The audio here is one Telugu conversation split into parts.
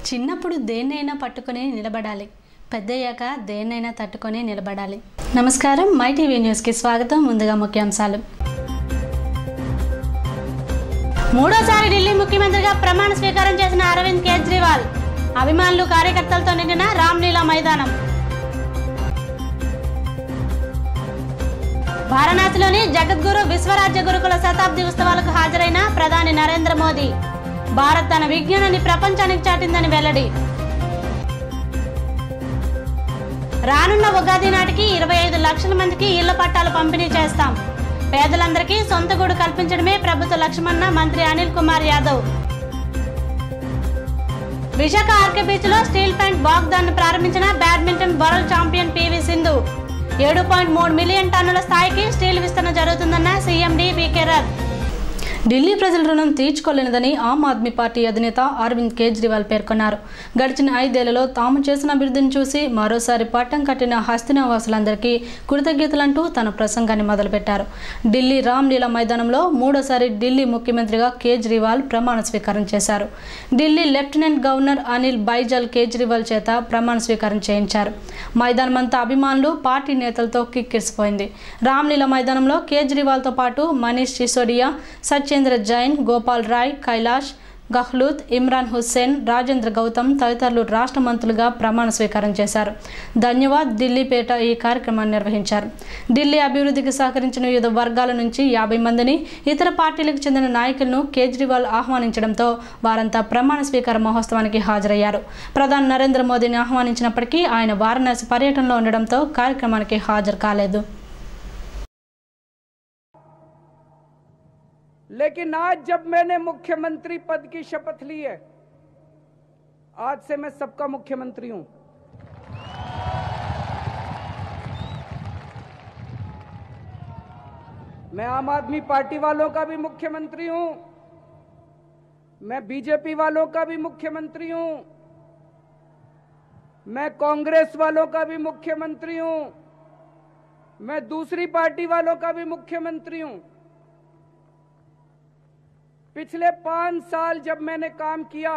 చిన్నప్పుడు దేన్నైనా పట్టుకొని నిలబడాలి, పెద్దయ్యాక దేన్నైనా తట్టుకొని నిలబడాలి. నమస్కారం, మై టీవీ న్యూస్కి స్వాగతం. ముందుగా ముఖ్యాంశాలు. మూడోసారి ఢిల్లీ ముఖ్యమంత్రిగా ప్రమాణ స్వీకారం చేసిన అరవింద్ కేజ్రీవాల్. అభిమానులు కార్యకర్తలతో నిండిన రామ్లీలా మైదానం. వారణాసిలోని జగద్గురు విశ్వరాజ్య గురుకుల శతాబ్ది ఉత్సవాలకు హాజరైన ప్రధాని నరేంద్ర మోదీ. భారత్ తన విజ్ఞానాన్ని ప్రపంచానికి చాటిందని వెల్లడి. రానున్న ఉగాది నాటికి 25 లక్షల మందికి ఇళ్ల పట్టాలు పంపిణీ చేస్తాం. పేదలందరికీ సొంత గూడు కల్పించడమే ప్రభుత్వ లక్ష్యమన్న మంత్రి అనిల్ కుమార్ యాదవ్. విశాఖ ఆర్కే బీచ్ లో స్టీల్ ప్లాంట్ వాగ్దాన్ని ప్రారంభించిన badminton world champion PV Sindhu. 7.3 million టన్నుల స్థాయికి స్టీల్ విస్తరణ జరుగుతుందన్న సీఎం డి.వి.కే. రథ్. ఢిల్లీ ప్రజల రుణం తీర్చుకోలేనిదని ఆమ్ ఆద్మీ పార్టీ అధినేత అరవింద్ కేజ్రీవాల్ పేర్కొన్నారు. గడిచిన 5 ఏళ్లలో తాము చేసిన అభివృద్ధిని చూసి మరోసారి పట్టం కట్టిన హస్తినావాసులందరికీ కృతజ్ఞతలంటూ తన ప్రసంగాన్ని మొదలుపెట్టారు. ఢిల్లీ రామ్లీలా మైదానంలో మూడోసారి ఢిల్లీ ముఖ్యమంత్రిగా కేజ్రీవాల్ ప్రమాణ స్వీకారం చేశారు. ఢిల్లీ లెఫ్టినెంట్ గవర్నర్ అనిల్ బైజల్ కేజ్రీవాల్ చేత ప్రమాణ స్వీకారం చేయించారు. మైదానమంతా అభిమానులు, పార్టీ నేతలతో కిక్కిరిసిపోయింది. రామ్లీలా మైదానంలో కేజ్రీవాల్తో పాటు మనీష్ సిసోడియా, సత్యేంద్ర జైన్, గోపాల్ రాయ్, కైలాష్ గహ్లోత్, ఇమ్రాన్ హుస్సేన్, రాజేంద్ర గౌతమ్ తదితరులు రాష్ట్ర మంత్రులుగా ప్రమాణ స్వీకారం చేశారు. ధన్యవాద్ ఢిల్లీ పేట ఈ కార్యక్రమాన్ని నిర్వహించారు. ఢిల్లీ అభివృద్ధికి సహకరించిన వివిధ వర్గాల నుంచి 50 మందిని, ఇతర పార్టీలకు చెందిన నాయకులను కేజ్రీవాల్ ఆహ్వానించడంతో వారంతా ప్రమాణ స్వీకార మహోత్సవానికి హాజరయ్యారు. ప్రధాని నరేంద్ర మోదీని ఆహ్వానించినప్పటికీ ఆయన వారణాసి పర్యటనలో ఉండడంతో కార్యక్రమానికి హాజరు కాలేదు. लेकिन आज जब मैंने मुख्यमंत्री पद की शपथ ली है, आज से मैं सबका मुख्यमंत्री हूं। मैं आम आदमी पार्टी वालों का भी मुख्यमंत्री हूं, मैं बीजेपी वालों का भी मुख्यमंत्री हूं, मैं कांग्रेस वालों का भी मुख्यमंत्री हूं, मैं दूसरी पार्टी वालों का भी मुख्यमंत्री हूं। पिछले 5 साल जब मैंने काम किया,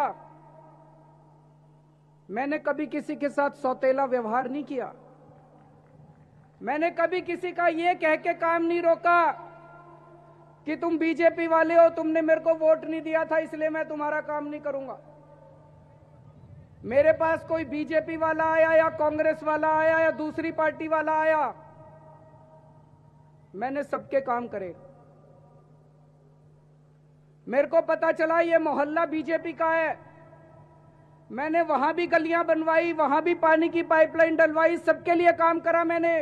मैंने कभी किसी के साथ सौतेला व्यवहार नहीं किया। मैंने कभी किसी का ये कह के काम नहीं रोका कि तुम बीजेपी वाले हो, तुमने मेरे को वोट नहीं दिया था इसलिए मैं तुम्हारा काम नहीं करूंगा। मेरे पास कोई बीजेपी वाला आया या कांग्रेस वाला आया या दूसरी पार्टी वाला आया, मैंने सबके काम करे। मेरे को पता चला ये मोहल्ला बीजेपी का है, मैंने वहां भी गलियां बनवाई, वहां भी पानी की पाइपलाइन डलवाई, सबके लिए काम करा मैंने।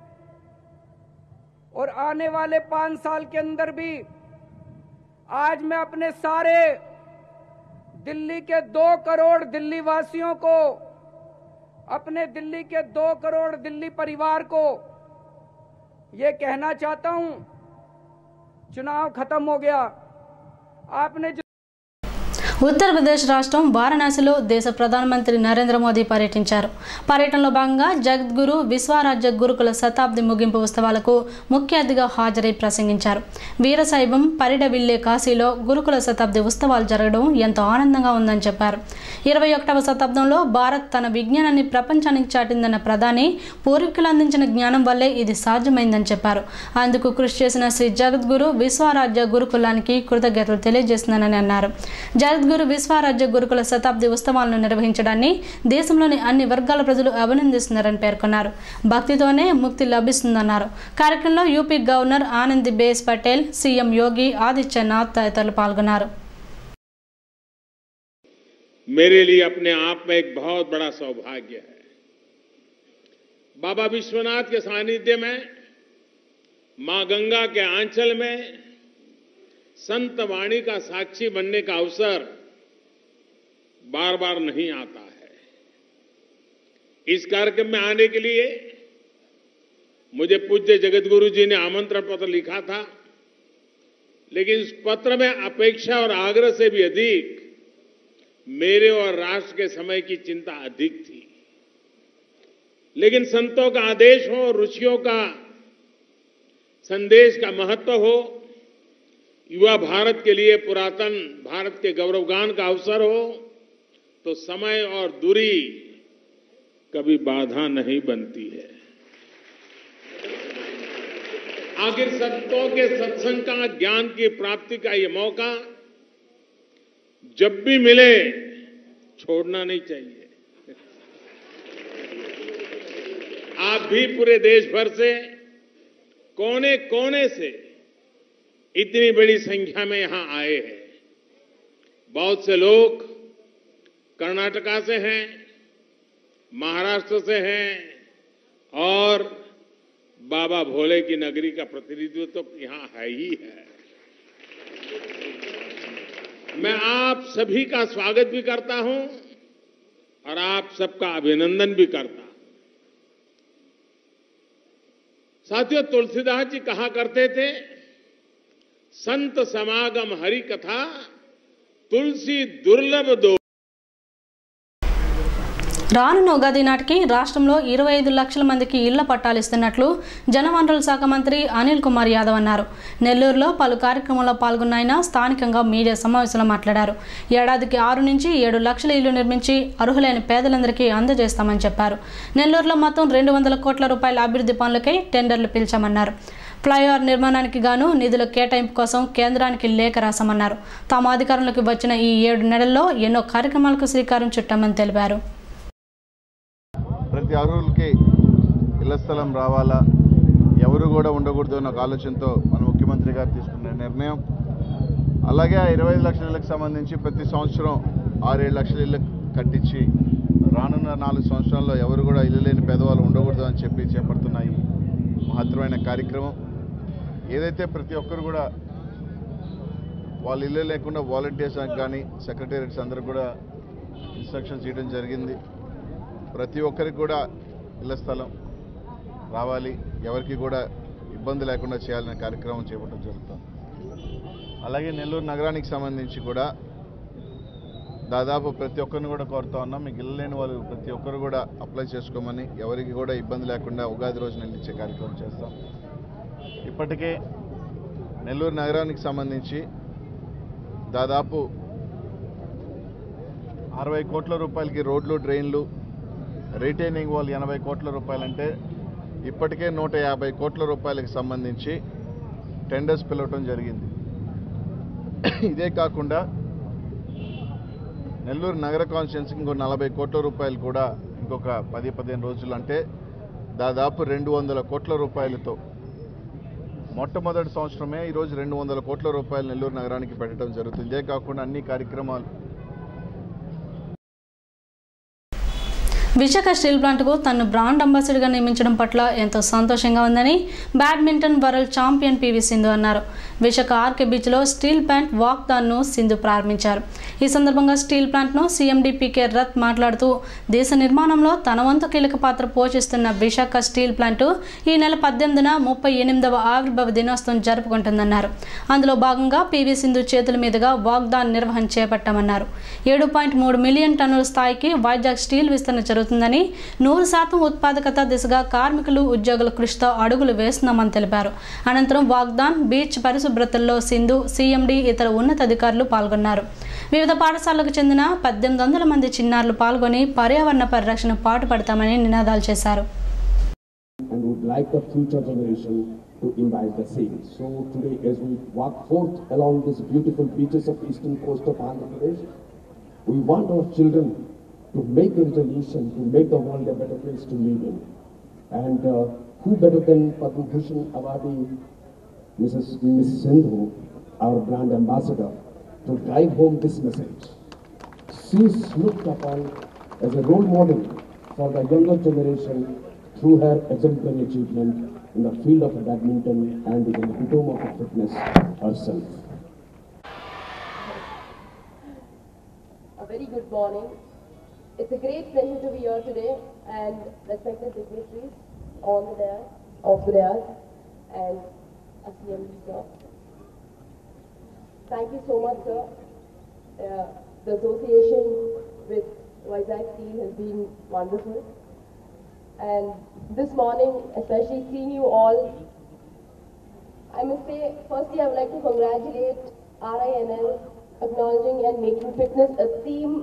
और आने वाले 5 साल के अंदर भी आज मैं अपने सारे दिल्ली के 2 करोड़ दिल्ली वासियों को, अपने दिल्ली के 2 करोड़ दिल्ली परिवार को ये कहना चाहता हूं, चुनाव खत्म हो गया। आपने ఉత్తరప్రదేశ్ రాష్ట్రం వారణాసిలో దేశ ప్రధానమంత్రి నరేంద్ర మోదీ పర్యటించారు. పర్యటనలో భాగంగా జగద్గురు విశ్వరాజ్య గురుకుల శతాబ్ది ముగింపు ఉత్సవాలకు ముఖ్య అతిథిగా హాజరై ప్రసంగించారు. వీరశైవం పరిడవిల్లే కాశీలో గురుకుల శతాబ్ది ఉత్సవాలు జరగడం ఎంతో ఆనందంగా ఉందని చెప్పారు. 21వ శతాబ్దంలో భారత్ తన విజ్ఞానాన్ని ప్రపంచానికి చాటిందన్న ప్రధాని పూర్వీకులు అందించిన జ్ఞానం వల్లే ఇది సాధ్యమైందని చెప్పారు. అందుకు కృషి చేసిన శ్రీ జగద్గురు విశ్వరాజ్య గురుకులానికి కృతజ్ఞతలు తెలియజేస్తున్నానని అన్నారు. జగద్గురు విశ్వరాజ్య గురుకుల శతాబ్ది ఉత్సవాలను నిర్వహించడాన్ని దేశంలోని అన్ని వర్గాల ప్రజలు అభినందిస్తున్నారని పేర్కొన్నారు. భక్తితోనే ముక్తి లభిస్తుందన్నారు. కార్యక్రమంలో UP governor Anandiben Patel, CM Yogi Adityanath తదితరులు పాల్గొన్నారు. मेरे लिए अपने आप में एक बहुत बड़ा सौभाग्य है। बाबा विश्वनाथ के सानिध्य में, मां गंगा के आंचल में संत वाणी का साक्षी बनने का अवसर बार बार नहीं आता है। इस कार्यक्रम में आने के लिए मुझे पूज्य जगतगुरु जी ने आमंत्रण पत्र लिखा था, लेकिन इस पत्र में अपेक्षा और आग्रह से भी अधिक मेरे और राष्ट्र के समय की चिंता अधिक थी। लेकिन संतों का आदेश हो, ऋषियों का संदेश का महत्व हो, युवा भारत के लिए पुरातन भारत के गौरवगान का अवसर हो, तो समय और दूरी कभी बाधा नहीं बनती है। आखिर संतों के सत्संग का, ज्ञान की प्राप्ति का ये मौका जब भी मिले छोड़ना नहीं चाहिए। आप भी पूरे देश भर से, कोने कोने से इतनी बड़ी संख्या में यहां आए हैं। बहुत से लोग कर्नाटका से हैं, महाराष्ट्र से हैं और बाबा भोले की नगरी का प्रतिनिधित्व तो यहां है ही है। मैं आप सभी का स्वागत भी करता हूं और आप सबका अभिनंदन भी करता हूं। साथियों, तुलसीदास जी कहा करते थे, संत समागम हरि कथा तुलसी दुर्लभ दो। రానున్న ఉగాది నాటికి రాష్ట్రంలో 25 లక్షల మందికి ఇళ్ల పట్టాలు ఇస్తున్నట్లు జలవనరుల శాఖ మంత్రి అనిల్ కుమార్ యాదవ్ అన్నారు. నెల్లూరులో పలు కార్యక్రమాల్లో పాల్గొన్న ఆయన స్థానికంగా మీడియా సమావేశంలో మాట్లాడారు. ఏడాదికి 6 నుంచి 7 లక్షల ఇళ్లు నిర్మించి అర్హులైన పేదలందరికీ అందజేస్తామని చెప్పారు. నెల్లూరులో మొత్తం 200 కోట్ల రూపాయల అభివృద్ధి పనులకై టెండర్లు పిలిచామన్నారు. ఫ్లైఓవర్ నిర్మాణానికి గాను నిధుల కేటాయింపు కోసం కేంద్రానికి లేఖ రాశామన్నారు. తాము అధికారంలోకి వచ్చిన ఈ 7 నెలల్లో ఎన్నో కార్యక్రమాలకు శ్రీకారం చుట్టామని తెలిపారు. ప్రతి అర్హులకి ఇళ్ల స్థలం రావాలా, ఎవరు కూడా ఉండకూడదు అన్న ఆలోచనతో మన ముఖ్యమంత్రి గారు తీసుకున్న నిర్ణయం. అలాగే 25 లక్షల ఇళ్లకు సంబంధించి ప్రతి సంవత్సరం 6-7 లక్షల ఇళ్లు కట్టించి రానున్న 4 సంవత్సరాల్లో ఎవరు కూడా ఇల్లు లేని పేదవాళ్ళు ఉండకూడదు అని చెప్పి చేపడుతున్న ఈ మహత్తరమైన కార్యక్రమం ఏదైతే ప్రతి ఒక్కరు కూడా వాళ్ళ ఇల్లు లేకుండా వాలంటీర్స్ కానీ సెక్రటేరియట్స్ అందరూ కూడా ఇన్స్ట్రక్షన్స్ ఇవ్వడం జరిగింది. ప్రతి ఒక్కరికి కూడా ఇళ్ల స్థలం రావాలి, ఎవరికి కూడా ఇబ్బంది లేకుండా చేయాలనే కార్యక్రమం చేపట్టడం జరుగుతుంది. అలాగే నెల్లూరు నగరానికి సంబంధించి కూడా దాదాపు ప్రతి ఒక్కరిని కూడా కోరుతా ఉన్నాం, మీకు ఇల్లు లేని వాళ్ళు ప్రతి ఒక్కరు కూడా అప్లై చేసుకోమని, ఎవరికి కూడా ఇబ్బంది లేకుండా ఉగాది రోజున ఇల్లు ఇచ్చే కార్యక్రమం చేస్తాం. ఇప్పటికే నెల్లూరు నగరానికి సంబంధించి దాదాపు 60 కోట్ల రూపాయలకి రోడ్లు, డ్రైన్లు, రిటైనింగ్ వాల్ 80 కోట్ల రూపాయలంటే ఇప్పటికే 150 కోట్ల రూపాయలకు సంబంధించి టెండర్స్ పిలవటం జరిగింది. ఇదే కాకుండా నెల్లూరు నగర కాన్స్టిట్యున్సీకి ఇంకో 40 కోట్ల రూపాయలు కూడా ఇంకొక 10-15 రోజులు అంటే దాదాపు 200 కోట్ల రూపాయలతో మొట్టమొదటి సంవత్సరమే ఈరోజు 200 కోట్ల రూపాయలు నెల్లూరు నగరానికి పెట్టడం జరుగుతుంది. ఇదే కాకుండా అన్ని కార్యక్రమాలు. విశాఖ స్టీల్ ప్లాంట్కు తనను బ్రాండ్ అంబాసిడర్గా నియమించడం పట్ల ఎంతో సంతోషంగా ఉందని badminton world champion PV Sindhu అన్నారు. విశాఖ ఆర్కే బీచ్లో స్టీల్ ప్లాంట్ వాక్థాన్ను సింధు ప్రారంభించారు. ఈ సందర్భంగా స్టీల్ ప్లాంట్ను సీఎండీ పీకే రత్ మాట్లాడుతూ దేశ నిర్మాణంలో తన వంతు కీలక పాత్ర పోషిస్తున్న విశాఖ స్టీల్ ప్లాంటు ఈ నెల 18న 38వ ఆవిర్భావ దినోత్సవం జరుపుకుంటుందన్నారు. అందులో భాగంగా పివి సింధు చేతుల మీదుగా వాక్థాన్ నిర్వహణ చేపట్టామన్నారు. 7.3 మిలియన్ టన్నుల స్థాయికి వైజాగ్ స్టీల్ విస్తరణ జరుగుతుందని, 100% ఉత్పాదకత దిశగా కార్మికులు, ఉద్యోగుల కృషితో అడుగులు వేస్తున్నామని తెలిపారు. అనంతరం వాగ్దాన్, బీచ్ పరిశుభ్రతల్లో సింధు, సీఎండీ, ఇతర ఉన్నతాధికారులు పాల్గొన్నారు. వివిధ పాఠశాలలకు చెందిన 1800 మంది చిన్నారులు పాల్గొని పర్యావరణ పరిరక్షణ పాటుపడతామని నినాదాలు చేశారు. To imbibe the same. So today, as we walk forth along these beautiful beaches of eastern coast of Andhra Pradesh, we want our children to make a resolution to make the world a better place to live in. And who better than Padma Bhushan awardee Miss Sindhu, our brand ambassador, to drive home this message. She is looked upon as a role model for the younger generation through her exemplary achievement in the field of badminton and in the epitome of fitness herself. A very good morning. It's a great pleasure to be here today and respected dignitaries on the dais, off the dais, and CMD sir. Thank you so much, sir. The association with Vizag Steel has been wonderful. And this morning, especially seeing you all, I must say, firstly, I would like to congratulate RINL acknowledging and making fitness a theme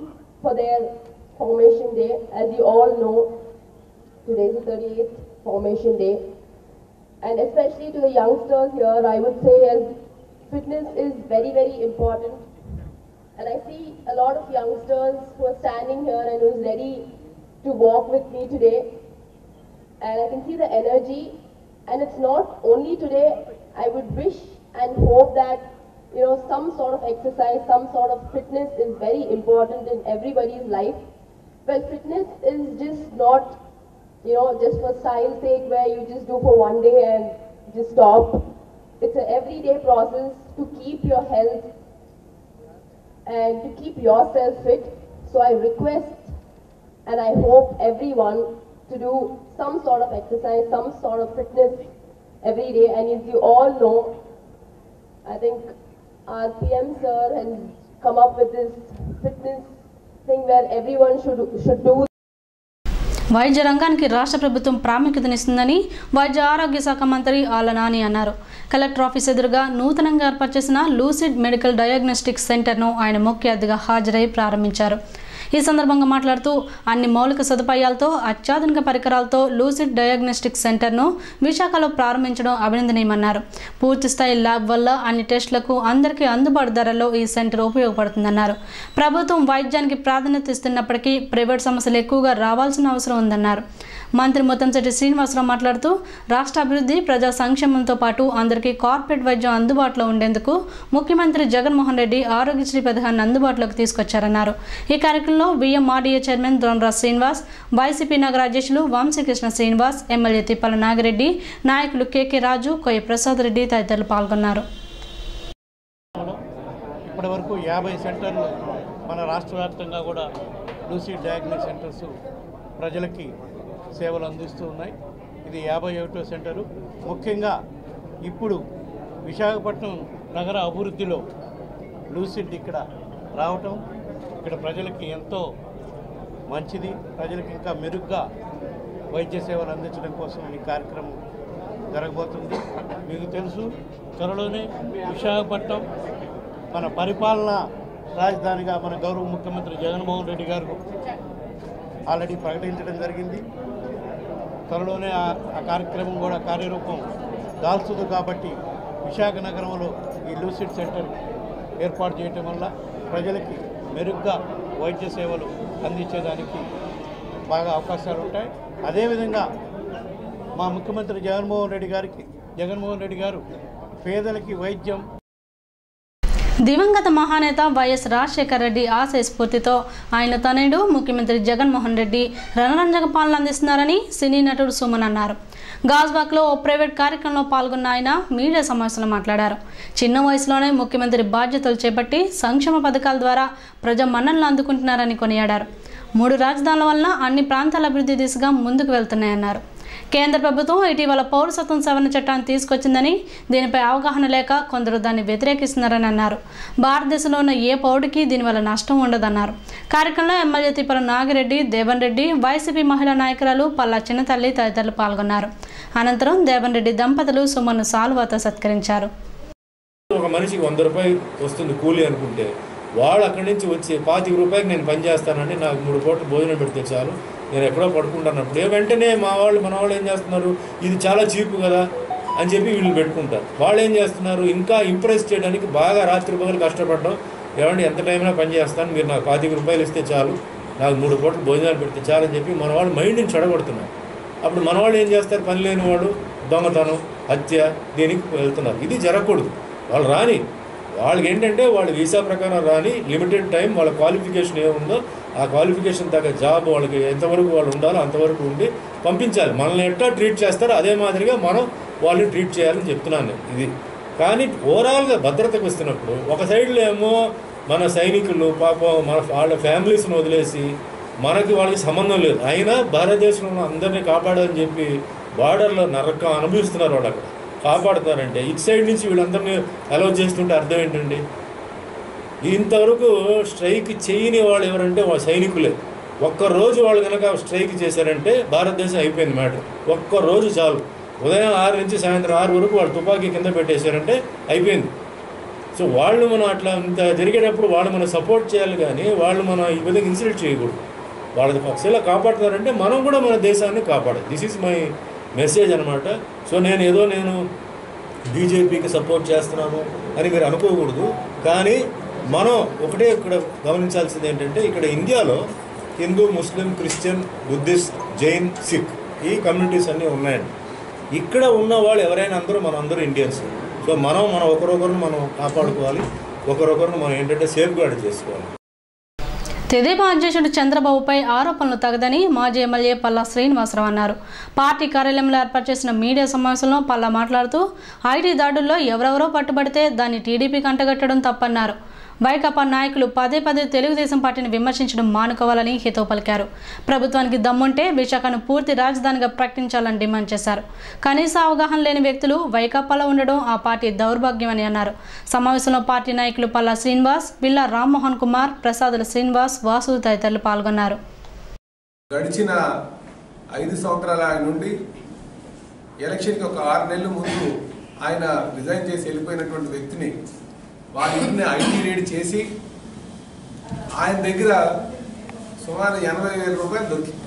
for their formation day. As you all know, today is the 38th formation day. And especially to the youngsters here, I would say as fitness is very, very important. And I see a lot of youngsters who are standing here and who's ready to walk with me today. And I can see the energy. And it's not only today. I would wish and hope that, some sort of exercise, some sort of fitness is very important in everybody's life. Well, fitness is just not, just for style's sake where you just do for one day and just stop. It's an everyday process to keep your health and to keep yourself fit. So I request and I hope everyone to do some sort of exercise, some sort of fitness every day. And as you all know, I think our PM sir has come up with this fitness thing where everyone should do. వైద్య రంగానికి రాష్ట్ర ప్రభుత్వం ప్రాముఖ్యతనిస్తుందని వైద్య ఆరోగ్య శాఖ మంత్రి ఆళ్ల నాని అన్నారు. కలెక్టర్ ఆఫీస్ ఎదురుగా నూతనంగా ఏర్పాటు చేసిన లూసిడ్ మెడికల్ డయాగ్నోస్టిక్ సెంటర్ను ఆయన ముఖ్య అతిథిగా హాజరై ప్రారంభించారు. ఈ సందర్భంగా మాట్లాడుతూ అన్ని మౌలిక సదుపాయాలతో అత్యాధునిక పరికరాలతో లూసిడ్ డయాగ్నోస్టిక్ సెంటర్ను విశాఖలో ప్రారంభించడం అభినందనీయమన్నారు. పూర్తిస్థాయి ల్యాబ్ వల్ల అన్ని టెస్టులకు అందరికీ అందుబాటు ధరల్లో ఈ సెంటర్ ఉపయోగపడుతుందన్నారు. ప్రభుత్వం వైద్యానికి ప్రాధాన్యత ఇస్తున్నప్పటికీ ప్రైవేట్ సమస్యలు ఎక్కువగా రావాల్సిన అవసరం ఉందన్నారు. మంత్రి ముత్తంశెట్టి శ్రీనివాసరావు మాట్లాడుతూ రాష్ట్ర అభివృద్ధి ప్రజా సంక్షేమంతో పాటు అందరికీ కార్పొరేట్ వైద్యం అందుబాటులో ఉండేందుకు ముఖ్యమంత్రి జగన్మోహన్ రెడ్డి ఆరోగ్యశ్రీ పథకాన్ని అందుబాటులోకి తీసుకొచ్చారన్నారు. ఈ కార్యక్రమంలో VMRDA chairman Dronaraj Srinivas, YCP నగర అధ్యక్షులు వంశీకృష్ణ శ్రీనివాస్, ఎమ్మెల్యే తిప్పల నాగిరెడ్డి, నాయకులు కేకే రాజు, కొయ్య ప్రసాద్ రెడ్డి తదితరులు పాల్గొన్నారు. ఇప్పటి వరకు 50 సెంటర్లు మన రాష్ట్ర వ్యాప్తంగా కూడా లూసిడ్ డయాగ్నోస్టిక్ సెంటర్స్ ప్రజలకి సేవలు అందిస్తూ ఉన్నాయి. ఇది 51వ సెంటరు. ముఖ్యంగా ఇప్పుడు విశాఖపట్నం నగర అభివృద్ధిలో లూసిడ్ ఇక్కడ రావటం ఇక్కడ ప్రజలకి ఎంతో మంచిది. ప్రజలకు ఇంకా మెరుగ్గా వైద్య సేవలు అందించడం కోసం ఈ కార్యక్రమం జరగబోతుంది. మీకు తెలుసు, త్వరలోనే విశాఖపట్నం మన పరిపాలనా రాజధానిగా మన గౌరవ ముఖ్యమంత్రి జగన్మోహన్ రెడ్డి గారు ఆల్రెడీ ప్రకటించడం జరిగింది. త్వరలోనే ఆ కార్యక్రమం కూడా కార్యరూపం దాల్చుతుంది. కాబట్టి విశాఖ నగరంలో ఈ లూసిడ్ సెంటర్ ఏర్పాటు చేయటం వల్ల ప్రజలకి మెరుగ్గా వైద్య సేవలు అందించేదానికి బాగా అవకాశాలు ఉంటాయి. అదేవిధంగా మా ముఖ్యమంత్రి జగన్మోహన్ రెడ్డి గారు పేదలకి వైద్యం. దివంగత మహానేత వైఎస్ రాజశేఖర రెడ్డి ఆశయ స్ఫూర్తితో ఆయన తనయుడు ముఖ్యమంత్రి జగన్మోహన్ రెడ్డి రణరంజక పాలన అందిస్తున్నారని సినీ నటుడు సుమన్ అన్నారు. గాజ్బాక్లో ఓ ప్రైవేట్ కార్యక్రమంలో పాల్గొన్న ఆయన మీడియా సమావేశంలో మాట్లాడారు. చిన్న వయసులోనే ముఖ్యమంత్రి బాధ్యతలు చేపట్టి సంక్షేమ పథకాల ద్వారా ప్రజా మన్ననలు అందుకుంటున్నారని కొనియాడారు. 3 రాజధానుల వలన అన్ని ప్రాంతాల అభివృద్ధి దిశగా ముందుకు వెళ్తున్నాయన్నారు. కేంద్ర ప్రభుత్వం ఇటీవల పౌరసత్వం సవరణ చట్టాన్ని తీసుకొచ్చిందని, దీనిపై అవగాహన లేక కొందరు దాన్ని వ్యతిరేకిస్తున్నారని అన్నారు. భారతదేశంలో ఉన్న ఏ పౌరుడికి దీనివల్ల నష్టం ఉండదన్నారు. కార్యక్రమంలో ఎమ్మెల్యే తిప్పల నాగిరెడ్డి, దేవన్ రెడ్డి, వైసీపీ మహిళా నాయకురాలు పల్లా చిన్నతల్లి తదితరులు పాల్గొన్నారు. అనంతరం దేవన్ రెడ్డి దంపతులు సుమన్ను సాల్వాతో సత్కరించారు. ఒక మనిషికి 100 రూపాయలు వస్తుంది కూలీ అనుకుంటే, వాళ్ళు అక్కడి నుంచి వచ్చి 25 రూపాయలు నేను పని చేస్తానండి, నాకు 3 పూటలు భోజనం పెడితే చాలు, నేను ఎక్కడో పడుకుంటున్నప్పుడు వెంటనే మన వాళ్ళు ఏం చేస్తున్నారు, ఇది చాలా చీపు కదా అని చెప్పి వీళ్ళు పెట్టుకుంటారు. వాళ్ళు ఏం చేస్తున్నారు, ఇంకా ఇంప్రెస్ చేయడానికి బాగా రాత్రి పగలు కష్టపడడం, ఏమంటే ఎంత టైంలో పని చేస్తాను, మీరు నాకు 25 రూపాయలు ఇస్తే చాలు, నాకు 3 పూటలు భోజనాలు పెడితే చాలు అని చెప్పి మన వాళ్ళు మైండ్ని చెడగొడుతున్నారు. అప్పుడు మన వాళ్ళు ఏం చేస్తారు, పని లేని వాడు దొంగతనం, హత్య, దీనికి వెళ్తున్నారు. ఇది జరగకూడదు. వాళ్ళు రాని, వాళ్ళకి ఏంటంటే వాళ్ళ వీసా ప్రకారం రాని, లిమిటెడ్ టైం, వాళ్ళ క్వాలిఫికేషన్ ఏముందో ఆ క్వాలిఫికేషన్ తగ్గ జాబ్ వాళ్ళకి ఎంతవరకు వాళ్ళు ఉండాలో అంతవరకు ఉండి పంపించాలి. మనల్ని ఎట్లా ట్రీట్ చేస్తారో అదే మాదిరిగా మనం వాళ్ళని ట్రీట్ చేయాలని చెప్తున్నాను. ఇది కానీ ఓవరాల్గా భద్రతకు వస్తున్నప్పుడు ఒక సైడ్లో ఏమో మన సైనికులు పాపం మన వాళ్ళ ఫ్యామిలీస్ని వదిలేసి వాళ్ళకి సంబంధం లేదు, అయినా భారతదేశంలో అందరినీ కాపాడాలని చెప్పి బార్డర్లో నరకం అనుభవిస్తున్నారు. వాళ్ళు అక్కడ కాపాడుతున్నారంటే ఇటు సైడ్ నుంచి వీళ్ళందరినీ అలౌ చేస్తుంటే అర్థం ఏంటండి? ఇంతవరకు స్ట్రైక్ చేయని వాళ్ళు ఎవరంటే వాళ్ళ సైనికులే. ఒక్కరోజు వాళ్ళు కనుక స్ట్రైక్ చేశారంటే భారతదేశం అయిపోయింది మ్యాటర్. ఒక్కరోజు చాలు. ఉదయం 6 నుంచి సాయంత్రం 6 వరకు వాళ్ళు తుపాకీ కింద పెట్టేశారంటే అయిపోయింది. సో వాళ్ళు మనం అట్లా ఇంత జరిగేటప్పుడు వాళ్ళు మనం సపోర్ట్ చేయాలి, కానీ వాళ్ళు మనం ఈ విధంగా ఇన్సల్ట్ చేయకూడదు. వాళ్ళది పక్షాల కాపాడుతారంటే మనం కూడా మన దేశాన్ని కాపాడాలి. దిస్ ఈజ్ మై మెసేజ్ అనమాట. సో నేను బీజేపీకి సపోర్ట్ చేస్తున్నాను అని మీరు అనుకోకూడదు. కానీ మనం ఒకటే ఇక్కడ గమనించాల్సింది ఏంటంటే, ఇక్కడ ఇండియాలో Hindu, Muslim, Christian, Buddhist, Jain, Sikh ఈ కమ్యూనిటీస్ అన్నీ ఉన్నాయండి. ఇక్కడ ఉన్న వాళ్ళు ఎవరైనా మనందరూ ఇండియన్స్. సో మనం ఒకరొకరిని మనం కాపాడుకోవాలి, ఒకరొకరిని మనం ఏంటంటే సేఫ్ గార్డ్ చేసుకోవాలి. తెదేపా అధ్యక్షుడు చంద్రబాబుపై ఆరోపణలు తగదని మాజీ ఎమ్మెల్యే పల్లా శ్రీనివాసరావు అన్నారు. పార్టీ కార్యాలయంలో ఏర్పాటు చేసిన మీడియా సమావేశంలో పల్లా మాట్లాడుతూ ఐటీ దాడుల్లో ఎవరెవరో పట్టుబడితే దాన్ని టీడీపీకి అంటగట్టడం తప్పన్నారు. వైకాపా నాయకులు పదే తెలుగుదేశం పార్టీని విమర్శించడం మానుకోవాలని హితవు పలికారు. ప్రభుత్వానికి దమ్ముంటే విశాఖను పూర్తి రాజధానిగా ప్రకటించాలని డిమాండ్ చేశారు. కనీస అవగాహన లేని వ్యక్తులు వైకాపాలో ఉండడం ఆ పార్టీ దౌర్భాగ్యమని అన్నారు. సమావేశంలో పార్టీ నాయకులు పల్లా శ్రీనివాస్, బిల్లా రామ్మోహన్ కుమార్, ప్రసాదుల శ్రీనివాస్, వాసు తదితరులు పాల్గొన్నారు. గడిచిన 5 సంవత్సరాల ఆయన నుండి ఎలక్షన్కి ఒక 6 నెలల ముందు ఆయన రిజైన్ చేసి వెళ్ళిపోయినటువంటి వ్యక్తిని వాళ్ళ ఇంటిని ఐటీ రేడ్ చేసి ఆయన దగ్గర సుమారు 80,000 రూపాయలు దొరికింది.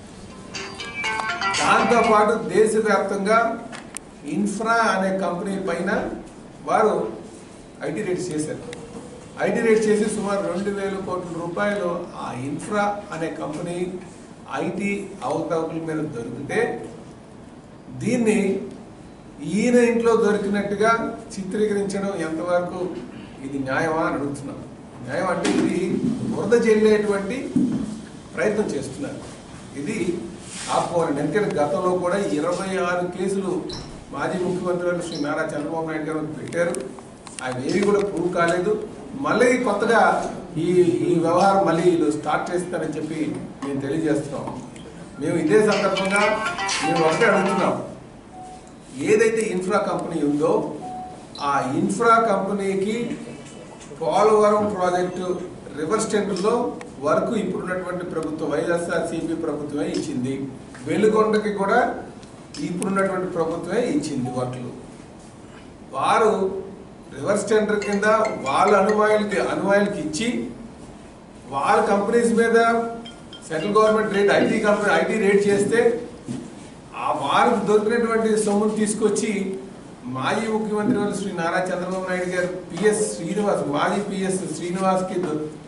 దాంతోపాటు దేశవ్యాప్తంగా ఇన్ఫ్రా అనే కంపెనీ పైన వారు ఐటీ రేట్స్ చేశారు. ఐటీ రేట్స్ చేసి సుమారు 2,000 కోట్ల రూపాయలు ఆ ఇన్ఫ్రా అనే కంపెనీ ఐటీ అవకతవకల మీద దొరికితే దీన్ని ఈయన ఇంట్లో దొరికినట్టుగా చిత్రీకరించడం ఎంతవరకు ఇది న్యాయమా అని అడుగుతున్నాం. న్యాయం అంటే ఇది బురద చెల్లేటువంటి ప్రయత్నం చేస్తున్నారు. ఇది ఆపుకోవాలండి. ఎందుకంటే గతంలో కూడా 26 కేసులు మాజీ ముఖ్యమంత్రి శ్రీ నారా చంద్రబాబు నాయుడు గారు పెట్టారు. అవి ఏవి కూడా ప్రూవ్ కాలేదు. మళ్ళీ కొత్తగా ఈ వ్యవహారం మళ్ళీ వీళ్ళు స్టార్ట్ చేస్తారని చెప్పి మేము తెలియజేస్తున్నాం. మేము ఇదే సందర్భంగా మేము ఒకటే అడుగుతున్నాం, ఏదైతే ఇన్ఫ్రా కంపెనీ ఉందో ఆ ఇన్ఫ్రా కంపెనీకి పోలవరం ప్రాజెక్టు రివర్స్ టెండర్లో వర్క్ ఇప్పుడున్నటువంటి ప్రభుత్వం వైఎస్ఆర్సీపీ ప్రభుత్వమే ఇచ్చింది. వెలుగొండకి కూడా ఇప్పుడున్నటువంటి ప్రభుత్వమే ఇచ్చింది వర్క్లు. వారు రివర్స్ టెండర్ కింద వాళ్ళ అనుమాయులకి ఇచ్చి వాళ్ళ కంపెనీస్ మీద central government raid IT raid చేస్తే ఆ వారికి దొరికినటువంటి సొమ్మును తీసుకొచ్చి మాజీ ముఖ్యమంత్రి శ్రీ నారా చంద్రబాబు నాయుడు గారు మాజీ పిఎస్ శ్రీనివాస్కి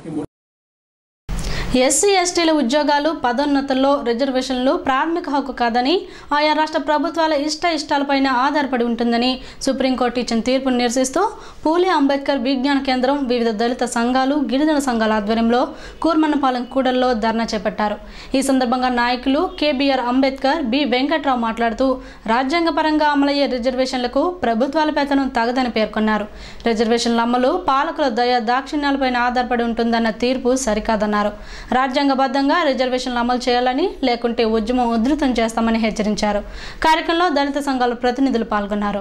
ఎస్సీ ఎస్టీల ఉద్యోగాలు పదోన్నతుల్లో రిజర్వేషన్లు ప్రాథమిక హక్కు కాదని, ఆయా రాష్ట్ర ప్రభుత్వాల ఇష్టాలపైన ఆధారపడి ఉంటుందని సుప్రీంకోర్టు ఇచ్చిన తీర్పును నిరసిస్తూ పూలే అంబేద్కర్ విజ్ఞాన కేంద్రం, వివిధ దళిత సంఘాలు, గిరిజన సంఘాల ఆధ్వర్యంలో కూర్మన్నపాలెం కూడల్లో ధర్నా చేపట్టారు. ఈ సందర్భంగా నాయకులు కేబీఆర్ అంబేద్కర్, బి వెంకట్రావు మాట్లాడుతూ రాజ్యాంగపరంగా అమలయ్యే రిజర్వేషన్లకు ప్రభుత్వాల పెత్తనం తగదని పేర్కొన్నారు. రిజర్వేషన్ల అమలు పాలకుల దయా దాక్షిణ్యాలపైన ఆధారపడి ఉంటుందన్న తీర్పు సరికాదన్నారు. రాజ్యాంగబద్ధంగా రిజర్వేషన్లు అమలు చేయాలని, లేకుంటే ఉద్యమం ఉధృతం చేస్తామని హెచ్చరించారు. కార్యక్రమంలో దళిత సంఘాల ప్రతినిధులు పాల్గొన్నారు.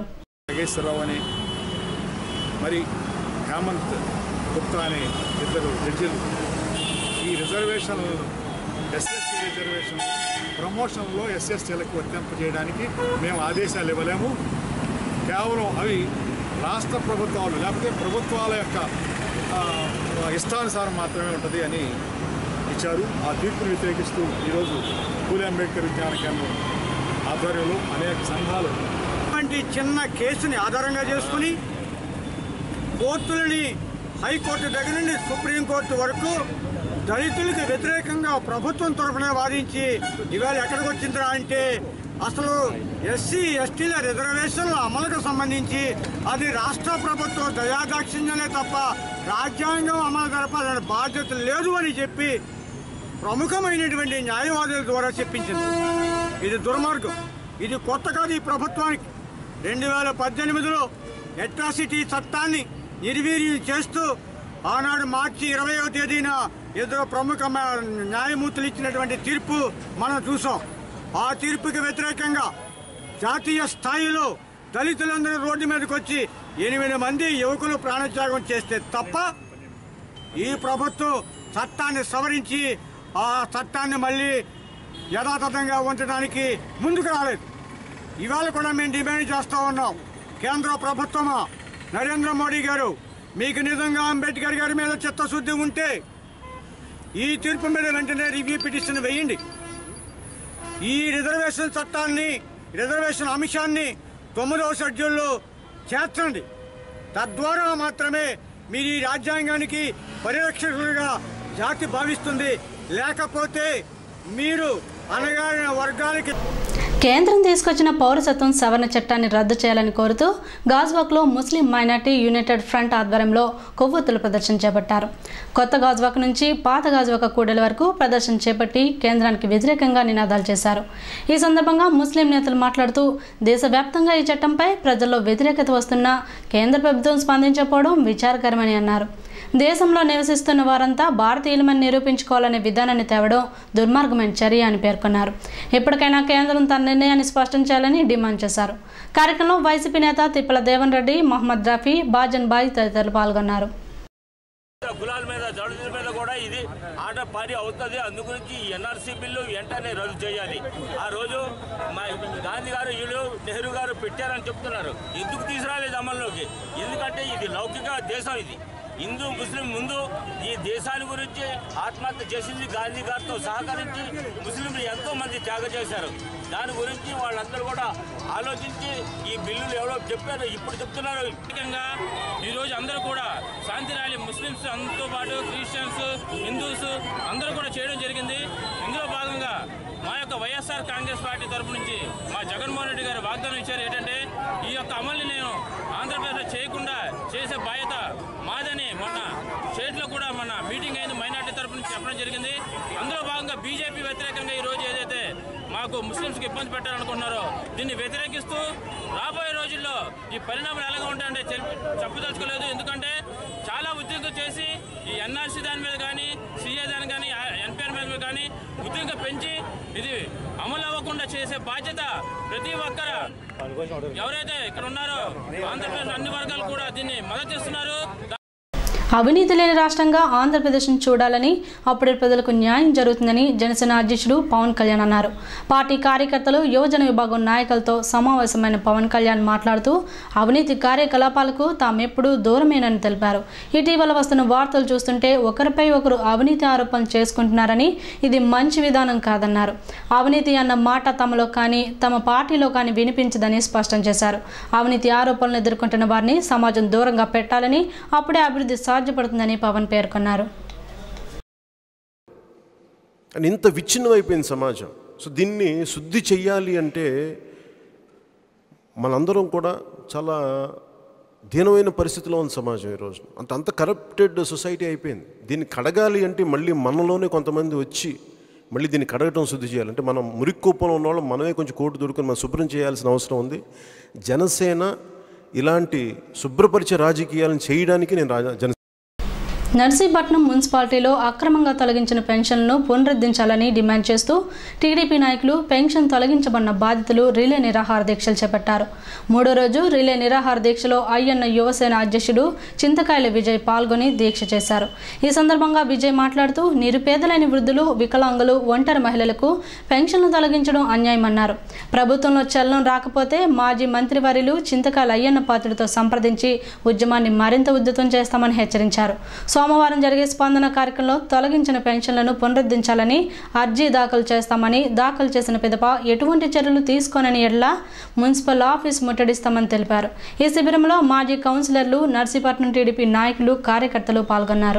మరి హేమంత్ గుప్తా అనే ఇద్దరు జడ్జిలు ఈ రిజర్వేషన్ ఎస్ఎస్టీ రిజర్వేషన్ ప్రమోషన్లో ఎస్ఎస్టీలకు వర్తింపజేయడానికి మేము ఆదేశాలు ఇవ్వలేము. కేవలం అవి రాష్ట్ర ప్రభుత్వాలు లేకపోతే ప్రభుత్వాల యొక్క ఇష్టానుసారం మాత్రమే ఉంటుంది అని ఇచ్చారు. ఆ తీర్పును వ్యతిరేకిస్తూ ఈరోజు పూలే అంబేద్కర్ విజ్ఞాన కేంద్రం ఆధ్వర్యంలో అనేక సంఘాలు వంటి చిన్న కేసుని ఆధారంగా చేసుకుని కోర్టులని హైకోర్టు దగ్గర నుండి సుప్రీంకోర్టు వరకు దళితులకు వ్యతిరేకంగా ప్రభుత్వం తరఫున వాదించి ఇవాళ ఎక్కడికి వచ్చిందిరా అంటే అసలు ఎస్సీ ఎస్టీల రిజర్వేషన్ల అమలుకు సంబంధించి అది రాష్ట్ర ప్రభుత్వం దయాదాక్షిణ్యమే తప్ప రాజ్యాంగం అమలు జరపాలనే బాధ్యత లేదు అని చెప్పి ప్రముఖమైనటువంటి న్యాయవాదుల ద్వారా చెప్పించింది. ఇది దుర్మార్గం. ఇది కొత్త కాదు ఈ ప్రభుత్వానికి. 2018లో అట్రాసిటీ చట్టాన్ని నిర్వీర్యం చేస్తూ ఆనాడు మార్చి 20వ తేదీన ఇద్దరు ప్రముఖ న్యాయమూర్తులు ఇచ్చినటువంటి తీర్పు మనం చూసాం. ఆ తీర్పుకి వ్యతిరేకంగా జాతీయ స్థాయిలో దళితులందరూ రోడ్డు మీదకి వచ్చి 8 మంది యువకులు ప్రాణత్యాగం చేస్తే తప్ప ఈ ప్రభుత్వం చట్టాన్ని సవరించి ఆ చట్టాన్ని మళ్ళీ యథాతథంగా ఉంచడానికి ముందుకు రాలేదు. ఇవాళ కూడా మేము డిమాండ్ చేస్తూ ఉన్నాం. కేంద్ర ప్రభుత్వమా, నరేంద్ర మోడీ గారు మీకు నిజంగా అంబేద్కర్ గారి మీద చిత్తశుద్ధి ఉంటే ఈ తీర్పు మీద వెంటనే రివ్యూ పిటిషన్ వేయండి. ఈ రిజర్వేషన్ చట్టాన్ని, రిజర్వేషన్ అంశాన్ని 9వ షెడ్యూల్లో చేర్చండి. తద్వారా మాత్రమే మీరు ఈ రాజ్యాంగానికి పరిరక్షకులుగా జాతి భావిస్తుంది. లేకపోతే మీరు అణగారిన వర్గాలకి కేంద్రం తీసుకొచ్చిన పౌరసత్వం సవరణ చట్టాన్ని రద్దు చేయాలని కోరుతూ గాజ్వాక్లో ముస్లిం మైనార్టీ యునైటెడ్ ఫ్రంట్ ఆధ్వర్యంలో కొవ్వొత్తుల ప్రదర్శన చేపట్టారు. కొత్త గాజ్వాక్ నుంచి పాత గాజ్వాక కూడలి వరకు ప్రదర్శన చేపట్టి కేంద్రానికి వ్యతిరేకంగా నినాదాలు చేశారు. ఈ సందర్భంగా ముస్లిం నేతలు మాట్లాడుతూ దేశవ్యాప్తంగా ఈ చట్టంపై ప్రజల్లో వ్యతిరేకత వస్తున్నా కేంద్ర ప్రభుత్వం స్పందించకపోవడం విచారకరమని అన్నారు. దేశంలో నివసిస్తున్న వారంతా భారతీయులమని నిరూపించుకోవాలనే విధానాన్ని తేవడం దుర్మార్గమైన చర్య అని పేర్కొన్నారు. ఇప్పటికైనా కేంద్రం తన నిర్ణయాన్ని స్పష్టం చేయాలని డిమాండ్ చేశారు. కార్యక్రమంలో వైసీపీ నేత తిప్పల దేవన్ రెడ్డి, మహమ్మద్ రఫీ, బాజన్ బాయ్ తదితరులు పాల్గొన్నారు. కులాల మీద దళితుల మీద కూడా ఇది ఆట పారి అవుతుంది. అందుగురించి ఎన్ఆర్సీ బిల్లు వెంటనే రద్దు చేయాలి. ఆ రోజు మా గాంధీ గారు, వీళ్ళు నెహ్రూ గారు పెట్టారని చెప్తున్నారు. ఎందుకు తీసుకురాలేదు అమల్లోకి? ఎందుకంటే ఇది లౌకిక దేశం. ఇది హిందూ ముస్లిం ముందు ఈ దేశాన్ని గురించి ఆత్మహత్య చేసింది గాంధీ గారితో సహకరించి ముస్లింలు ఎంతో మంది త్యాగం చేశారు. దాని గురించి వాళ్ళందరూ కూడా ఆలోచించి ఈ బిల్లులు ఎవరో చెప్పారు, ఇప్పుడు చెప్తున్నారు. ముఖ్యంగా ఈరోజు అందరూ కూడా శాంతి ర్యాలీ, ముస్లిమ్స్ అందరితో పాటు క్రిస్టియన్స్, హిందూస్ అందరూ కూడా చేయడం జరిగింది. ఇందులో భాగంగా మా యొక్క వైఎస్ఆర్ కాంగ్రెస్ పార్టీ తరఫు నుంచి మా జగన్మోహన్ రెడ్డి గారు వాగ్దానం ఇచ్చారు. ఏంటంటే ఈ యొక్క అమలుని నేను ఆంధ్రప్రదేశ్లో చేయకుండా చేసే బాధ్యత మాదని మొన్న స్టేట్లో కూడా మన మీటింగ్ అయింది, మైనార్టీ తరఫు నుంచి చెప్పడం జరిగింది. అందులో భాగంగా బీజేపీ వ్యతిరేకంగా ఈరోజు ఏదైతే మాకు ముస్లింస్కి ఇబ్బంది పెట్టాలనుకుంటున్నారో దీన్ని వ్యతిరేకిస్తూ రాబోయే రోజుల్లో ఈ పరిణామాలు ఎలాగ ఉంటాయంటే చెప్పదలుచుకోలేదు. ఎందుకంటే చాలా ఉద్యోగం చేసి ఈ ఎన్ఆర్సీ దాని మీద కానీ, సిఏ దాని కానీ, ఎన్పిఆర్ మీద కానీ ఉద్యోగం పెంచి ఇది అమలు అవ్వకుండా చేసే బాధ్యత ప్రతి ఒక్కరు ఎవరైతే ఇక్కడ ఉన్నారో ఆంధ్రప్రదేశ్ అన్ని వర్గాలు కూడా దీన్ని మద్దతు చేస్తున్నారు. అవినీతి లేని రాష్ట్రంగా ఆంధ్రప్రదేశ్ను చూడాలని, అప్పుడే ప్రజలకు న్యాయం జరుగుతుందని జనసేన అధ్యక్షుడు పవన్ కళ్యాణ్ అన్నారు. పార్టీ కార్యకర్తలు, యువజన విభాగం నాయకులతో సమావేశమైన పవన్ కళ్యాణ్ మాట్లాడుతూ అవినీతి కార్యకలాపాలకు తామెప్పుడూ దూరమేనని తెలిపారు. ఇటీవల వస్తున్న వార్తలు చూస్తుంటే ఒకరిపై ఒకరు అవినీతి ఆరోపణలు చేసుకుంటున్నారని, ఇది మంచి విధానం కాదన్నారు. అవినీతి అన్న మాట తమలో కానీ, తమ పార్టీలో కానీ వినిపించదని స్పష్టం చేశారు. అవినీతి ఆరోపణలు ఎదుర్కొంటున్న వారిని సమాజం దూరంగా పెట్టాలని, అప్పుడే అభివృద్ధి సాధ్యపడుతుందని పవన్ పేర్కొన్నారు. ఇంత విచ్ఛిన్నమైపోయింది సమాజం. సో దీన్ని శుద్ధి చెయ్యాలి అంటే మనందరం కూడా చాలా దీనమైన పరిస్థితిలో ఉంది సమాజం ఈరోజు. అంత కరప్టెడ్ సొసైటీ అయిపోయింది. దీన్ని కడగాలి అంటే మళ్ళీ మనలోనే కొంతమంది వచ్చి మళ్ళీ దీన్ని కడగటం, శుద్ధి చేయాలంటే మనం మురికి కూపంలో ఉన్న వాళ్ళం మనమే కొంచెం కోటు దొరుకుని మనం శుభ్రం చేయాల్సిన అవసరం ఉంది. జనసేన ఇలాంటి శుభ్రపరిచే రాజకీయాలను చేయడానికి నేను నర్సీపట్నం మున్సిపాలిటీలో అక్రమంగా తొలగించిన పెన్షన్లను పునరుద్ధరించాలని డిమాండ్ చేస్తూ టీడీపీ నాయకులు పెన్షన్ తొలగించబడిన బాధితులు రిలే నిరాహార దీక్షలు చేపట్టారు. మూడో రోజు రిలే నిరాహార దీక్షలో అయ్యన్న యువసేన అధ్యక్షుడు చింతకాయల విజయ్ పాల్గొని దీక్ష చేశారు. ఈ సందర్భంగా విజయ్ మాట్లాడుతూ నిరుపేదలైన వృద్ధులు, వికలాంగులు, ఒంటరి మహిళలకు పెన్షన్లు తొలగించడం అన్యాయమన్నారు. ప్రభుత్వంలో చలనం రాకపోతే మాజీ మంత్రివర్యులు చింతకాయల అయ్యన్న పాత్రుడితో సంప్రదించి ఉద్యమాన్ని మరింత ఉధృతం చేస్తామని హెచ్చరించారు. సోమవారం జరిగే స్పందన కార్యక్రమంలో తొలగించిన పెన్షన్లను పునరుద్ధరించాలని అర్జీ దాఖలు చేస్తామని, దాఖలు చేసిన పిదప ఎటువంటి చర్యలు తీసుకోనని ఎడల మున్సిపల్ ఆఫీస్ ముట్టడిస్తామని తెలిపారు. ఈ శిబిరంలో మాజీ కౌన్సిలర్లు, నర్సీపట్నం టీడీపీ నాయకులు, కార్యకర్తలు పాల్గొన్నారు.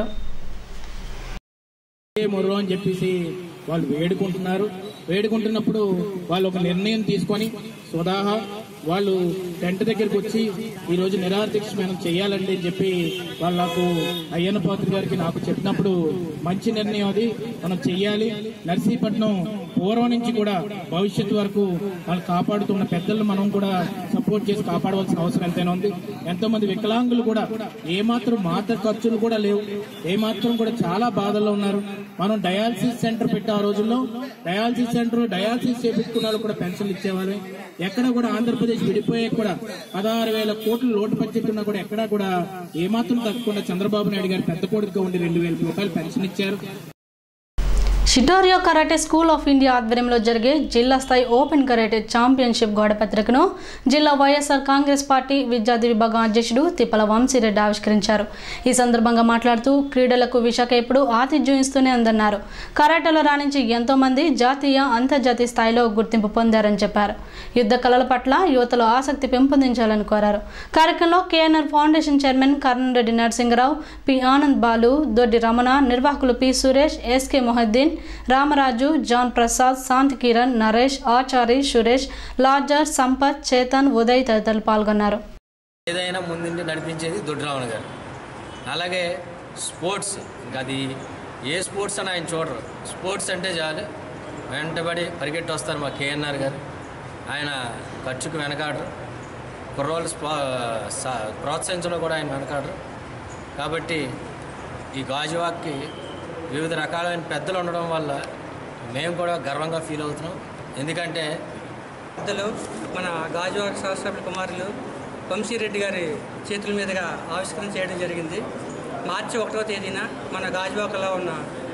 అని చెప్పేసి వాళ్ళు వేడుకుంటున్నప్పుడు వాళ్ళు ఒక నిర్ణయం తీసుకొని స్వతహా వాళ్ళు టెంట్ దగ్గరికి వచ్చి ఈరోజు నిరాహార దీక్ష మనం చేయాలండి అని చెప్పి వాళ్ళు నాకు అయ్యన్న పాత్ర గారికి నాకు చెప్పినప్పుడు మంచి నిర్ణయం అది, మనం చెయ్యాలి. నర్సీపట్నం పూర్వం నుంచి కూడా భవిష్యత్తు వరకు వాళ్ళు కాపాడుతున్న పెద్దలను మనం కూడా సపోర్ట్ చేసి కాపాడవలసిన అవసరం ఎంతైనా ఉంది. ఎంతో మంది వికలాంగులు కూడా ఏమాత్రం మాత్ర ఖర్చులు కూడా లేవు, ఏమాత్రం కూడా చాలా బాధల్లో ఉన్నారు. మనం డయాలసిస్ సెంటర్ పెట్టి ఆ రోజుల్లో డయాలసిస్ సెంటర్ డయాలసిస్ చేపించుకున్న వాళ్ళు కూడా పెన్షన్లు ఇచ్చేవాళ్ళు. ఎక్కడ కూడా ఆంధ్రప్రదేశ్ విడిపోయే కూడా 16,000 కోట్లు లోటు బడ్జెట్ ఉన్నా కూడా ఎక్కడా కూడా ఏమాత్రం తగ్గకుండా చంద్రబాబు నాయుడు గారు పెద్ద కొడుకుగా ఉండి 2,000 రూపాయలు పెన్షన్ ఇచ్చారు. షిటోరియో కరాటే స్కూల్ ఆఫ్ ఇండియా ఆధ్వర్యంలో జరిగే జిల్లా స్థాయి ఓపెన్ కరాటే ఛాంపియన్షిప్ గోడపత్రికను జిల్లా వైఎస్ఆర్ కాంగ్రెస్ పార్టీ విద్యార్థి విభాగం అధ్యక్షుడు తిప్పల వంశీరెడ్డి ఆవిష్కరించారు. ఈ సందర్భంగా మాట్లాడుతూ క్రీడలకు విశాఖ ఎప్పుడూ ఆతిథ్యం ఇస్తూనే ఉందన్నారు. కరాటేలో రాణించి ఎంతో మంది జాతీయ అంతర్జాతీయ స్థాయిలో గుర్తింపు పొందారని చెప్పారు. యుద్ధ కళల పట్ల యువతలో ఆసక్తి పెంపొందించాలని కోరారు. కార్యక్రమంలో KNR foundation chairman Karnareddy Narasingarao, P Anand Balu, Doddi Ramana, నిర్వాహకులు P Suresh, SK Mohiuddin, Ramaraju, John Prasad, Shanti Kiran, Naresh, Achari, Suresh, లార్జర్, సంపత్, చేతన్, ఉదయ్ తదితరులు పాల్గొన్నారు. ఏదైనా ముందు నడిపించేది దొడ్డి రమణ గారు. అలాగే స్పోర్ట్స్, ఇంకా అది ఏ స్పోర్ట్స్ అని ఆయన చూడరు. స్పోర్ట్స్ అంటే చాలు వెంటబడి పరిగెట్టి వస్తారు మా కేఎన్ఆర్ గారు. ఆయన ఖర్చుకు వెనకాడరు, కుర్రోళ్ళు ప్రోత్సహించడం కూడా ఆయన వెనకాడరు. కాబట్టి ఈ గాజువాక్కి వివిధ రకాలైన పెద్దలు ఉండడం వల్ల మేము కూడా గర్వంగా ఫీల్ అవుతున్నాం. ఎందుకంటే పెద్దలు మన గాజువాక శాస్త్రజ్ఞ కుమారులు వంశీరెడ్డి గారి చేతుల మీదుగా ఆవిష్కరణ చేయడం జరిగింది. మార్చి 1వ తేదీన మన గాజువాకలో ఉన్న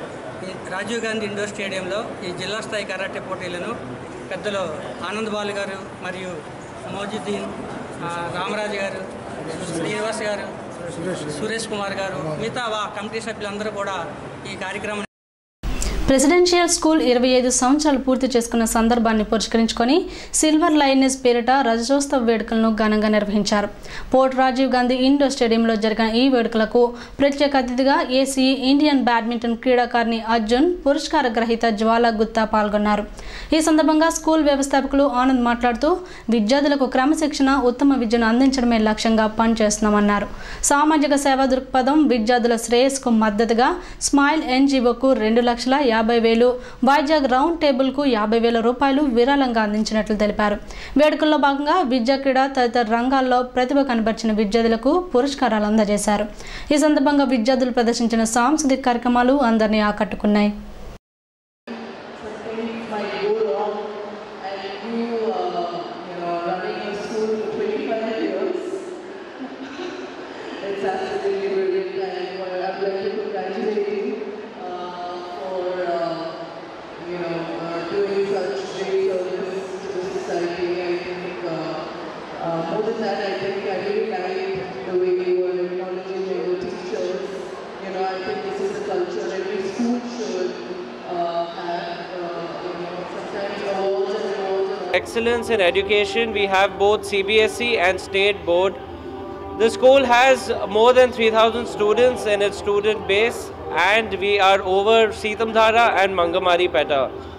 రాజీవ్ గాంధీ ఇండోర్ స్టేడియంలో ఈ జిల్లా స్థాయి కరాటే పోటీలను పెద్దలు ఆనంద్ బాలు గారు మరియు మోజుద్దీన్, రామరాజు గారు, శ్రీనివాస్ గారు, సురేష్ కుమార్ గారు, మిగతా కమిటీ సభ్యులందరూ కూడా ఈ కార్యక్రమం ప్రెసిడెన్షియల్ స్కూల్ 25 సంవత్సరాలు పూర్తి చేసుకున్న సందర్భాన్ని పురస్కరించుకొని సిల్వర్ లైనెస్ పేరిట రజతోత్సవ వేడుకలను ఘనంగా నిర్వహించారు. పోర్ట్ రాజీవ్ గాంధీ ఇండోర్ స్టేడియంలో జరిగిన ఈ వేడుకలకు ప్రత్యేక అతిథిగా ఏసీ ఇండియన్ బ్యాడ్మింటన్ క్రీడాకారిణి అర్జున్, పురస్కార గ్రహీత జ్వాలా గుత్తా పాల్గొన్నారు. ఈ సందర్భంగా స్కూల్ వ్యవస్థాపకులు ఆనంద్ మాట్లాడుతూ విద్యార్థులకు క్రమశిక్షణ, ఉత్తమ విద్యను అందించడమే లక్ష్యంగా పనిచేస్తున్నామన్నారు. సామాజిక సేవా దృక్పథం, విద్యార్థుల శ్రేయస్సుకు మద్దతుగా స్మైల్ ఎన్జీఓకు 2,50,000, వైజాగ్ రౌండ్ టేబుల్కు 50,000 రూపాయలు విరాళంగా అందించినట్లు తెలిపారు. వేడుకల్లో భాగంగా విద్యా, క్రీడా తదితర రంగాల్లో ప్రతిభ కనబర్చిన విద్యార్థులకు పురస్కారాలు అందజేశారు. ఈ సందర్భంగా విద్యార్థులు ప్రదర్శించిన సాంస్కృతిక కార్యక్రమాలు అందరినీ ఆకట్టుకున్నాయి. Excellence in education, we have both CBSE and state board. The school has more than 3,000 students in its student base, and we are over Seethamdhara and Mangamari Peta.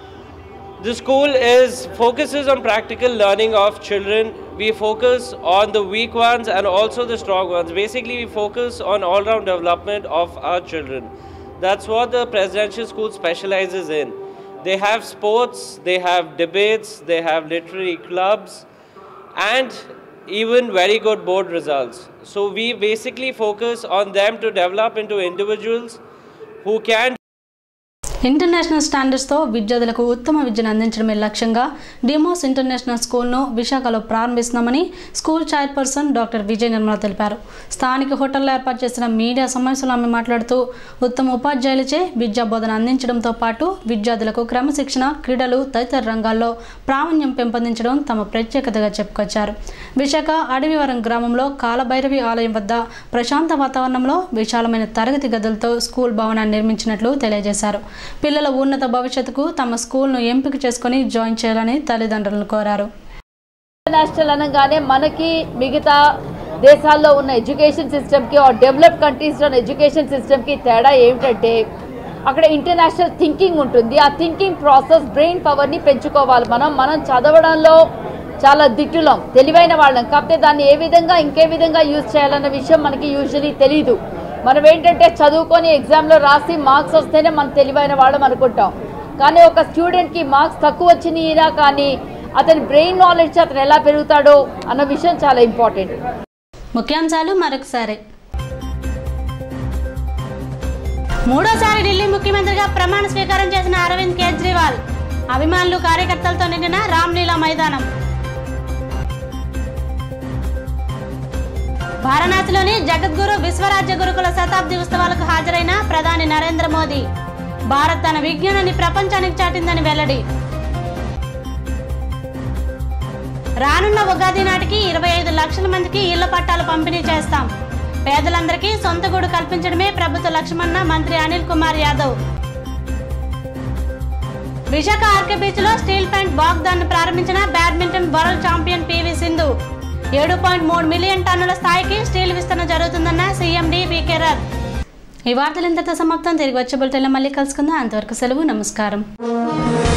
The school focuses on practical learning of children. We focus on the weak ones and also the strong ones. Basically, we focus on all-round development of our children. That's what the presidential school specializes in. They have sports, they have debates, they have literary clubs, and even very good board results. So we basically focus on them to develop into individuals who can international స్టాండర్డ్స్తో విద్యార్థులకు ఉత్తమ విద్యను అందించడమే లక్ష్యంగా డిమోస్ ఇంటర్నేషనల్ స్కూల్ను విశాఖలో ప్రారంభిస్తున్నామని school chairperson doctor Vijaya Nirmala తెలిపారు. స్థానిక హోటల్లో ఏర్పాటు చేసిన మీడియా సమావేశంలో ఆమె మాట్లాడుతూ ఉత్తమ ఉపాధ్యాయులచే విద్యా బోధన అందించడంతో పాటు విద్యార్థులకు క్రమశిక్షణ, క్రీడలు తదితర రంగాల్లో ప్రావీణ్యం పెంపొందించడం తమ ప్రత్యేకతగా చెప్పుకొచ్చారు. విశాఖ అడవివరం గ్రామంలో కాలభైరవి ఆలయం వద్ద ప్రశాంత వాతావరణంలో విశాలమైన తరగతి గదులతో స్కూల్ భవనాన్ని నిర్మించినట్లు తెలియజేశారు. పిల్లల ఉన్నత భవిష్యత్తుకు తమ స్కూల్ను ఎంపిక చేసుకుని జాయిన్ చేయాలని తల్లిదండ్రులను కోరారు. ఇంటర్నేషనల్ అనగానే మనకి మిగతా దేశాల్లో ఉన్న ఎడ్యుకేషన్ సిస్టమ్కి డెవలప్ కంట్రీస్లో ఎడ్యుకేషన్ సిస్టమ్కి తేడా ఏమిటంటే అక్కడ ఇంటర్నేషనల్ థింకింగ్ ఉంటుంది. ఆ థింకింగ్ ప్రాసెస్ బ్రెయిన్ పవర్ని పెంచుకోవాలి. మనం చదవడంలో చాలా దిట్టులం, తెలివైన వాళ్ళం. కాకపోతే దాన్ని ఇంకే విధంగా యూజ్ చేయాలన్న విషయం మనకి యూజువలీ తెలీదు. మనం ఏంటంటే చదువుకొని ఎగ్జామ్లో రాసి మార్క్స్ వస్తేనే మనం తెలివైన వాళ్ళం అనుకుంటాం. కానీ ఒక స్టూడెంట్కి మార్క్స్ తక్కువ వచ్చినాయినా కానీ అతని బ్రెయిన్ నాలెడ్జ్ అతను ఎలా పెరుగుతాడో అన్న విషయం చాలా ఇంపార్టెంట్. ముఖ్యాంశాలు మరొకసారి. మూడోసారి ఢిల్లీ ముఖ్యమంత్రిగా ప్రమాణ స్వీకారం చేసిన అరవింద్ కేజ్రీవాల్. అభిమానులు, కార్యకర్తలతో నిండిన రామ్లీలా మైదానం. వారణాసిలోని జగద్గురు విశ్వరాజ్య గురుకుల శతాబ్ది ఉత్సవాలకు హాజరైన ప్రధాని నరేంద్ర మోదీ. భారత్ తన విజ్ఞానాన్ని ప్రపంచానికి చాటిందని వెల్లడి. రానున్న ఉగాది నాటికి 25 లక్షల మందికి ఇళ్ల పట్టాలు పంపిణీ చేస్తాం. పేదలందరికీ సొంత గూడు కల్పించడమే ప్రభుత్వ లక్ష్యమన్న మంత్రి అనిల్ కుమార్ యాదవ్. విశాఖ ఆర్కే బీచ్ లో స్టీల్ ప్లాంట్ వాగ్దాన్ని ప్రారంభించిన badminton world champion PV Sindhu. 7.3 million టన్నుల స్థాయికి స్టీల్ విస్తరణ జరుగుతుందన్న సీఎండీ వీకే రథ్. ఈ వార్తలు ఇంతతో సమాప్తం. తిరిగి వచ్చే బులెటిన్లో మళ్ళీ కలుసుకుందాం. అంతవరకు సెలవు. నమస్కారం.